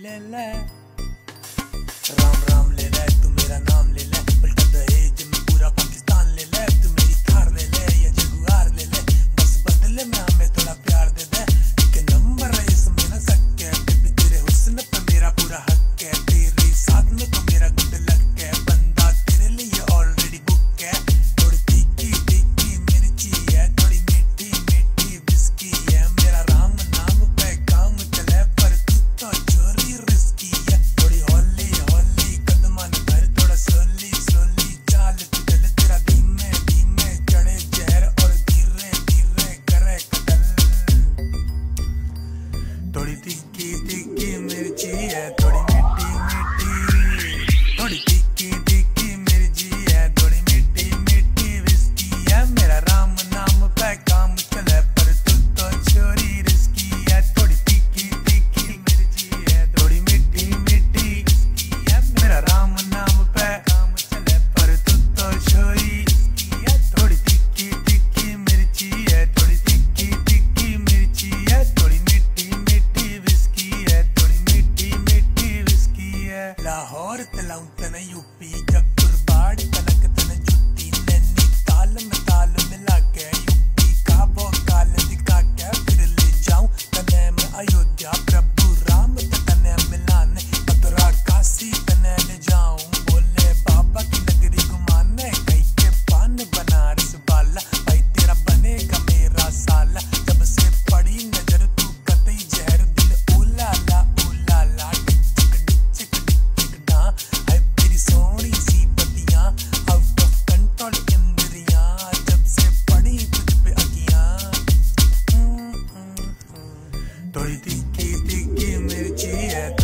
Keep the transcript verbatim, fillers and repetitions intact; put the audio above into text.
ले ले, राम राम ले ले, तू मेरा नाम ले ले, उल्टा दहेज में पूरा पाकिस्तान ले ले, तू मेरी थार ले ले या जगुआर ले ले, बस बदले में हमें थोड़ा प्यार दे दे। एक नंबर है इसमें ना सके, बेबी तेरे हुस्न पे मेरा पूरा हक है, तेरे साथ में तो मेरा गुड लक है, बंदा तेरे लिए ऑलरेडी बुक है। थोड़ी तीखी तीखी मिर्ची है, थोड़ी मीठी मीठी बिस्की है, मेरा राम नाम पे काम चले पर तू तो चोरी रिस्की है। थोड़ी हौली हौली कदमान भर, थोड़ा सोली सोली चाल तू चल, तेरा धीमे धीमे चढ़े जहर और धीरे धीरे करे कतल। थोड़ी तीखी तीखी मिर्ची है, थोड़ी मीठी मीठी, थोड़ी तीखी तीखी मिर्ची है, थोड़ी मीठी मीठी विस्की है, मेरा राम नाम पे काम चले पर तू तो चोरी रिस्की है। थोड़ी तीखी तीखी मिर्ची है, थोड़ी मीठी मीठी विस्की है, मेरा राम नाम पे काम चले पर तू तो चोरी रिस्की है। थोड़ी तीखी तीखी मिर्ची है, थोड़ी तीखी तीखी मिर्ची है, थोड़ी मीठी मीठी विस्की है, थोड़ी मीठी मीठी विस्की है। लाहौर तलाऊ तन यूपी, जबपुर बाड़ी कनक तन जुट्टी, नैनीताल में ताल मिला के यूपी का भोकाल दिखा के फिर ले जाऊं तने में अयोध्या, प्रभु राम तने मिलाने, मथुरा काशी तने ले जाऊं, बोले बाबा की नगरी घुमाने, कहीं के पान बनारस वाला, भाई तेरा बनेगा मेरा साला, जब से पड़ी नजर तू कतई जहर, दिल उलाला उलाला डिचक डिचक डिचक डा, है तेरी सोनी सी बतियां, आउट ऑफ कंट्रोल इंद्रियां, जब से पड़ी तुझ पे अखियां। हम्म, हम्म, हम्म। थोड़ी तीखी तीखी मिर्ची है,